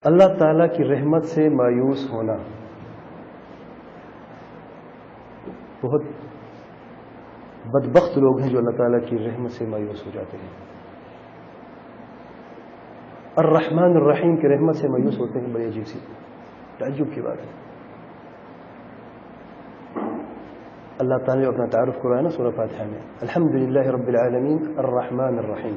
اللہ تعالیٰ کی رحمت سے مایوس ہونا بہت بدبخت لوگ ہیں جو اللہ تعالیٰ کی رحمت سے مایوس ہو جاتے ہیں. الرحمن الرحیم کی رحمت سے مایوس ہوتے ہیں. بڑی عجیب سی تعجب کی بات ہے. اللہ تعالیٰ نے اپنا تعارف کروایا نا سورہ فاتحہ میں, الحمدللہ رب العالمین الرحمن الرحیم.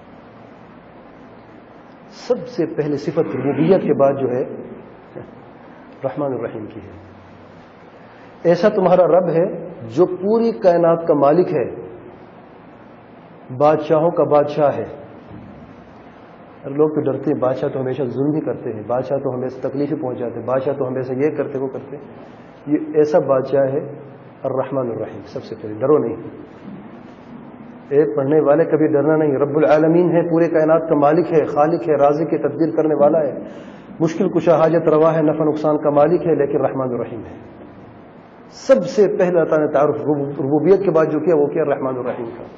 سب سے پہلے صفت ربوبیت کے بعد جو ہے رحمان الرحیم کی ہے. ایسا تمہارا رب ہے جو پوری کائنات کا مالک ہے, بادشاہوں کا بادشاہ ہے. لوگ تو ڈرتے ہیں, بادشاہ تو ہمیشہ ظلم ہی کرتے ہیں, بادشاہ تو ہمیشہ تکلیفیں پہنچاتے ہیں, بادشاہ تو ہمیشہ یہ کرتے وہ کرتے. یہ ایسا بادشاہ ہے الرحمن الرحیم. سب سے پہلے ڈرو نہیں. ایک پڑھنے والے کبھی ڈرنا نہیں. رب العالمین ہے, پورے کائنات کا مالک ہے, خالق ہے, رازق ہے, تدبیر کرنے والا ہے, مشکل کشا حاجت روا ہے, نفع نقصان کا مالک ہے, لیکن رحمان الرحیم ہے. سب سے پہلے اللہ تعالیٰ نے تعارف ربوبیت کے بعد جو کیا وہ کیا رحمان الرحیم کا.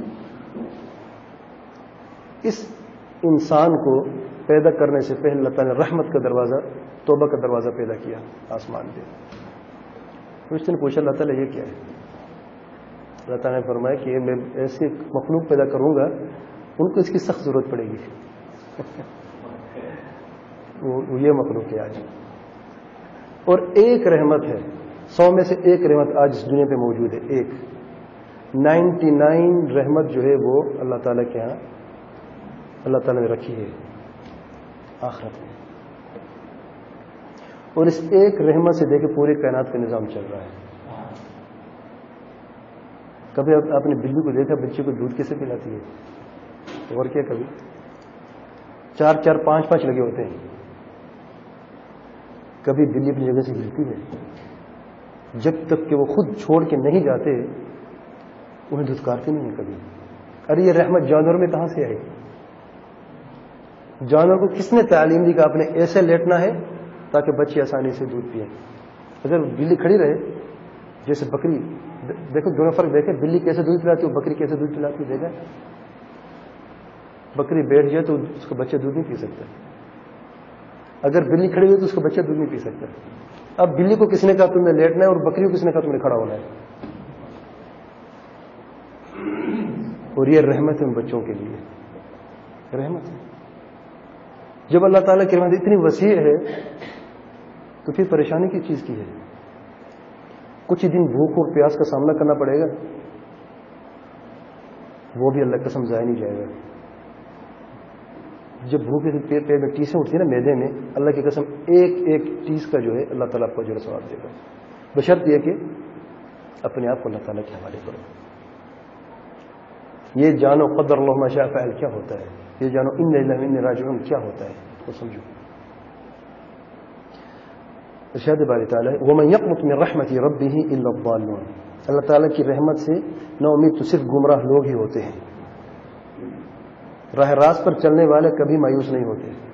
اس انسان کو پیدا کرنے سے پہلے اللہ تعالیٰ نے رحمت کا دروازہ, توبہ کا دروازہ پیدا کیا آسمان پہ. اس نے پوچھا اللہ تعالیٰ یہ کیا ہے؟ اللہ تعالیٰ نے فرمایا کہ میں ایسے مخلوق پیدا کروں گا ان کو اس کی سخت ضرورت پڑے گی. وہ یہ مخلوق ہے آج. اور ایک رحمت ہے, 100 میں سے ایک رحمت آج اس دنیا پہ موجود ہے. ایک 99 رحمت جو ہے وہ اللہ تعالیٰ کے ہاں اللہ تعالیٰ نے رکھی ہے آخرت میں. اور اس ایک رحمت سے دیکھے پورے کائنات کا نظام چل رہا ہے. کبھی آپ نے بلی کو دیکھا بچے کو دودھ کیسے پلاتی ہے؟ اور کیا کبھی 4-4 5-5 لگے ہوتے ہیں. کبھی بلی اپنی جگہ سے ہلتی ہے جب تک کہ وہ خود چھوڑ کے نہیں جاتے انہیں دھتکارتے نہیں ہیں کبھی. ارے یہ رحمت جانوروں میں کہاں سے آئی؟ جانور کو کس نے تعلیم دی کہ آپ نے ایسے لیٹنا ہے تاکہ بچے آسانی سے دودھ پئیں؟ اگر بلی کھڑی رہے جیسے بکری, دیکھو دونوں فرق دیکھیں, بلی کیسے دودھ پلاتی ہے, بکری کیسے دودھ پلاتی ہے. دیکھا بکری بیٹھ جائے تو اس کا بچہ دودھ نہیں پی سکتا. اگر بلی کھڑی ہوئی تو اس کا بچہ دودھ نہیں پی سکتا. اب بلی کو کس نے کہا تم نے لیٹنا ہے اور بکری کو کس نے کہا تم نے کھڑا ہونا ہے؟ اور یہ رحمت ہے ان بچوں کے لیے, رحمت ہے. جب اللہ تعالیٰ کی رحمت اتنی وسیع ہے تو پھر پریشانی کی چیز کی ہے؟ کچھ ہی دن بھوک اور پیاس کا سامنا کرنا پڑے گا, وہ بھی اللہ قسم ضائع نہیں جائے گا. جب بھوک پیٹ میں ٹیسیں اٹھتی ہیں نا میدے میں, اللہ کی قسم ایک ایک ٹیس کا جو ہے اللہ تعالیٰ آپ کو اجر ثواب دے گا, بشرط یہ کہ اپنے آپ کو اللہ تعالیٰ کے حوالے کرو. یہ جانو قدر اللہ ما شاء فعل کیا ہوتا ہے, یہ جانو ان للہ و انا راجعون کیا ہوتا ہے, وہ سمجھو. ارشاد باری تعالیٰ ومن یقنط من رحمت ربہ الا الضالون. اللہ تعالیٰ کی رحمت سے نا امید تو صرف گمراہ لوگ ہی ہوتے ہیں. راہ راست پر چلنے والے کبھی مایوس نہیں ہوتے.